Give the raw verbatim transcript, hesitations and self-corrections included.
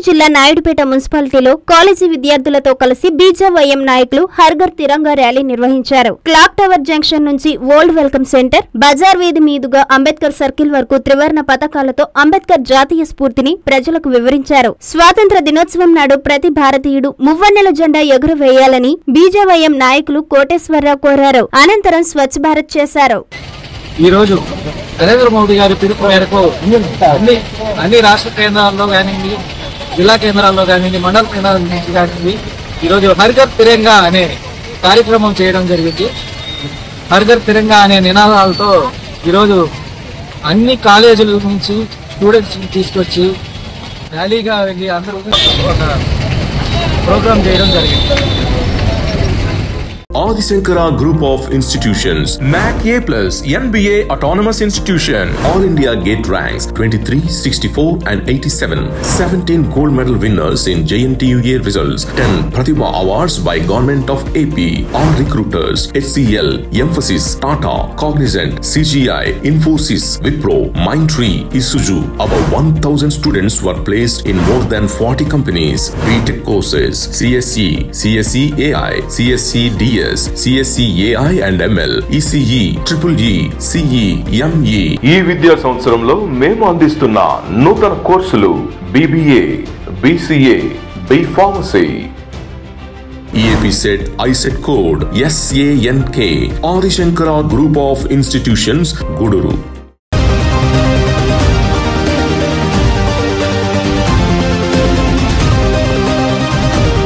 తిరుపతి జిల్లా నాయుడుపేట మున్సిపాలిటీలో కాలేజీ విద్యార్థులతో కలిసి బీజేవైఎం నాయకులు హర్ఘర్ తిరంగా ర్యాలీ నిర్వహించారు. క్లాక్ టవర్ జంక్షన్ నుంచి ఓల్డ్ వెల్కమ్ సెంటర్, బజార్ వీధి మీదుగా అంబేద్కర్ సర్కిల్ వరకు త్రివర్ణ పతాకాలతో అంబేద్కర్ జాతీయ స్ఫూర్తిని ప్రజలకు వివరించారు. స్వాతంత్ర దినోత్సవం నాడు ప్రతి భారతీయుడు మువ్వన్నెల జెండా ఎగురవేయాలని బీజేవైఎం నాయకులు కోటేశ్వరరావు కోరారు. అనంతరం స్వచ్ఛ భారత్ చేశారు. ఈ రోజు నరేంద్ర మోదీ గారి పిలుపు మేరకు అన్ని అన్ని రాష్ట్ర కేంద్రాల్లో కానివ్వండి, జిల్లా కేంద్రాల్లో కానివ్వండి, మండల కేంద్రాల నుంచి కానివ్వండి, ఈరోజు హర్ఘర్ తిరంగా అనే కార్యక్రమం చేయడం జరిగింది. హర్ఘర్ తిరంగా అనే నినాదాలతో ఈరోజు అన్ని కాలేజీల నుంచి స్టూడెంట్స్ తీసుకొచ్చి ర్యాలీగా వెళ్ళి అందరూ ఒక ప్రోగ్రామ్ చేయడం జరిగింది. Adi Shankara Group of Institutions, M A C A plus, N B A Autonomous Institution, All India Gate ranks twenty-three, sixty-four and eighty-seven, seventeen gold medal winners in J N T U A results, ten Pratibha Awards by Government of A P, all recruiters, H C L, Emphasis, Tata, Cognizant, C G I, Infosys, Wipro, Mindtree, Isuzu. About one thousand students were placed in more than forty companies. B Tech courses, C S E, C S E A I, C S E D S, C S E A I and M L, E C E, Triple E, C E, M E. ఈ విద్యా సంవత్సరంలో మేము అందిస్తున్న నూతన కోర్సులు B B A, B C A, B Pharmacy. E A P set I set code S A N K. Adi Shankara Group of Institutions, Guduru.